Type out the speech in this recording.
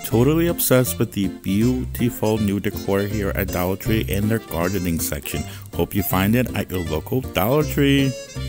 Totally obsessed with the beautiful new decor here at Dollar Tree in their gardening section. Hope you find it at your local Dollar Tree.